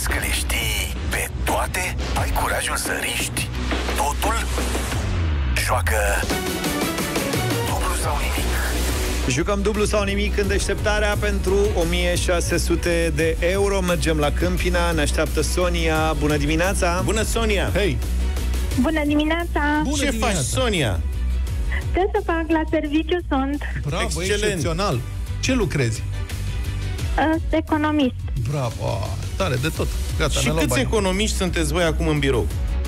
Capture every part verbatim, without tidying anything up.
Crezi că le știi pe toate? Ai curajul să riști totul? Joacă dublu sau nimic. Jucăm dublu sau nimic în deșteptarea pentru o mie șase sute de euro. Mergem la Câmpina, ne așteaptă Sonia. Bună dimineața! Bună, Sonia! Hei! Bună dimineața! Bună Ce dimineața. faci, Sonia? Ce să fac? La serviciu sunt. Bravo, Excelent. excepțional! Ce lucrezi? Uh, economist. Bravo, tare de tot. Gata, Și câți economiști sunteți voi acum în birou?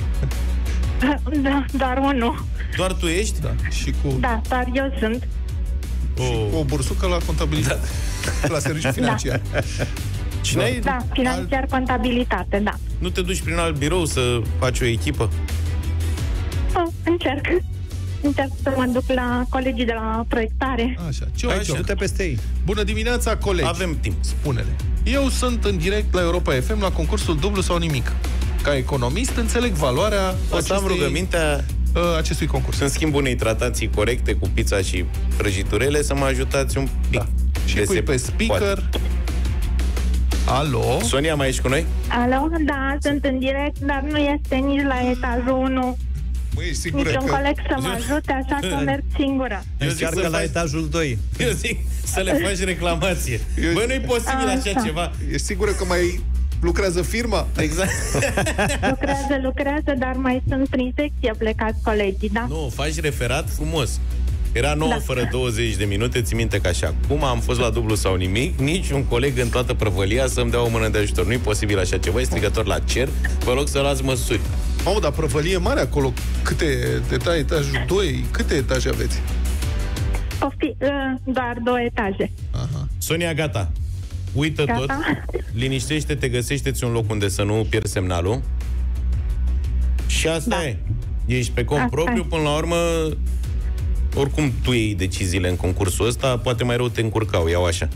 Da, doar unul. Doar tu ești? Da, și cu, Da, doar eu sunt. și cu o bursucă la contabilitate. Da. La serviciu financiar. Și n-ai, Da, financiar, contabilitate, da. nu te duci prin alt birou să faci o echipă? Oh, încerc. Încerc să mă duc la colegii de la proiectare. Așa, ce Așa. ai Du-te peste ei. Bună dimineața, colegi. Avem timp. Spune-le. Eu sunt în direct la Europa F M la concursul dublu sau nimic. Ca economist înțeleg valoarea O să am acestei, rugămintea, uh, acestui concurs. în schimb unei tratații corecte cu pizza și prăjiturele, să mă ajutați un pic. Da. Și De pui se pe speaker. poate. Alo? Sonia, mai ești cu noi? Alo, da, sunt în direct, dar nu este nici la etajul unu. Măi, ești sigură Niciun că... coleg să mă ajute, așa că merg singură. Eu zic Încearcă să la faci- etajul doi. Eu zic să le faci reclamație. Eu- Băi, nu-i posibil așa Așa. ceva. Ești sigură că mai lucrează firma? Exact. Lucrează, lucrează, dar mai sunt prin secție plecați colegii, da? Nu, faci referat frumos. Era nouă Da. fără douăzeci de minute, ți minte că așa. Cum am fost la dublu sau nimic, nici un coleg în toată prăvălia să-mi dea o mână de ajutor. Nu-i posibil așa ceva, e strigător la cer. Vă rog să luați măsuri. Mamă, dar prăvălie mare acolo. Câte etaje? Etajul doi? Câte etaje aveți? Pofti, uh, doar două etaje. Aha. Sonia, gata. Uită Gata. tot. Liniștește-te, găsește-ți un loc unde să nu pierzi semnalul. Și asta Da. e. Ești pe cont Asta propriu, e. până la urmă, oricum tu iei deciziile în concursul ăsta, poate mai rău te încurcau, iau așa.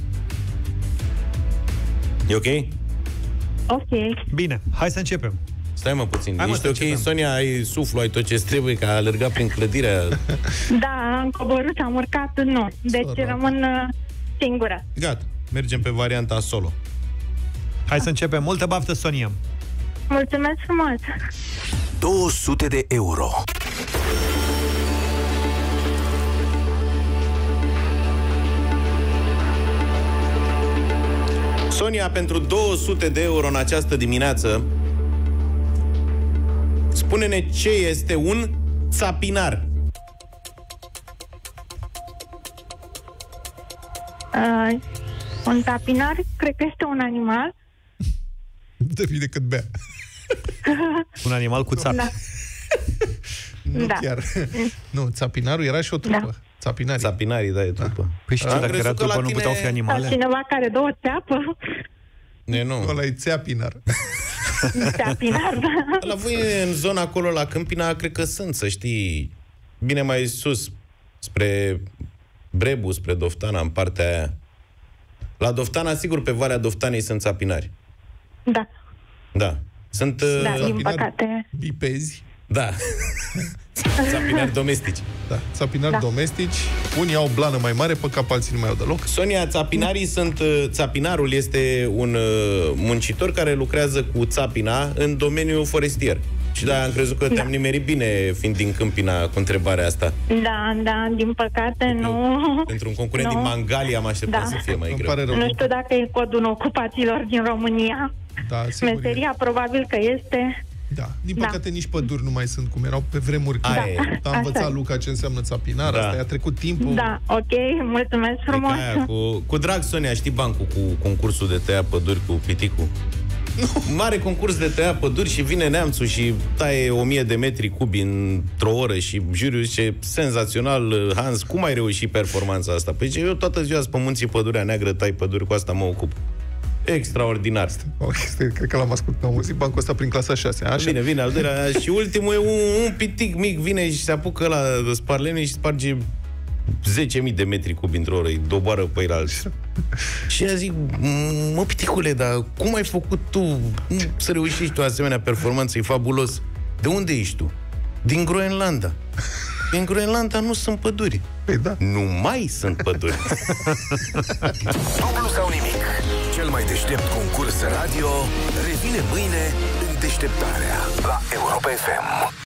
E ok? Ok. Bine, hai să începem. Stai mă puțin. Hai, mă, Ești să ok, începem. Sonia, ai suflu, ai tot ce trebuie, că a alergat prin clădirea. Da, am coborât, am urcat, nu. Deci Sărac. rămân uh, singură. Gata, mergem pe varianta solo. Hai să începem. Multă baftă, Sonia. Mulțumesc frumos! două sute de euro. Sonia, pentru două sute de euro în această dimineață, spune-ne ce este un țapinar. Uh, un tapinar, cred că este un animal. Depinde cât bea. Un animal cu țapi. Da. Nu Da. chiar. Nu, țapinarul era și o trupă. Da. Țapinarii. Țapinarii, da, e trupă. Păi și ce, Am dacă crezut era că la trupă, nu tine- puteau fi Sau animale? cineva care două țeapă. Ne, nu. Ăla e țeapinar. Tapinar, da. La voi, în zona acolo, la Câmpina, cred că sunt, să știi, bine mai sus, spre Brebu, spre Doftana, în partea aia. La Doftana, sigur, pe Valea Doftanei sunt țapinari. Da, Da. Sunt... da, uh, din păcate. Bipezi. Da. Țapinari domestici. Da, țapinari Da. domestici. Unii au blană mai mare, pe cap alții nu mai au deloc. Sonia, țapinarii sunt... uh, Țapinarul este un uh, muncitor care lucrează cu țapina în domeniul forestier. Și da, am crezut că te-am nimerit bine, fiind din Câmpina, cu întrebarea asta. Da, da, din păcate nu. Pentru un concurent Nu. din Mangalia m-aș aștepta Da. să fie mai Îmi greu. pare rău. Nu știu dacă e codul ocupațiilor din România. Da, sigur. e. Meseria probabil că este. Da. Din Da. păcate nici păduri nu mai sunt cum erau pe vremuri. Aia Când e. a Așa învățat e. Luca ce înseamnă țapinar, Da. asta i-a trecut timpul. Da, ok, mulțumesc E frumos. ca aia, cu, cu drag, Sonia, știi bancul cu concursul de tăia păduri cu piticul? Mare concurs de tăia păduri și vine neamțul și taie o mie de metri cubi într-o oră și juriul zice, senzațional, Hans, cum ai reușit performanța asta? Păi zice, eu toată ziua sunt pe munții Pădurea Neagră, tai păduri, cu asta mă ocup. Extraordinar. Oh, este, cred că l-am ascultat. Am auzit bancul ăsta prin clasa șase. Așa. Vine, vine al doilea și ultimul e un, un pitic mic, vine și se apucă la sparlene și sparge zece mii de metri cubi într-o oră, îi doboară pe el alții. Și ea zic, mă, piticule, dar cum ai făcut tu să reușești o asemenea performanță? E fabulos. De unde ești tu? Din Groenlanda. În Groenlanda nu sunt păduri. Păi da. Nu mai sunt păduri. Dublu sau nimic. Cel cel mai deștept concurs radio revine mâine în Deșteptarea la Europa F M.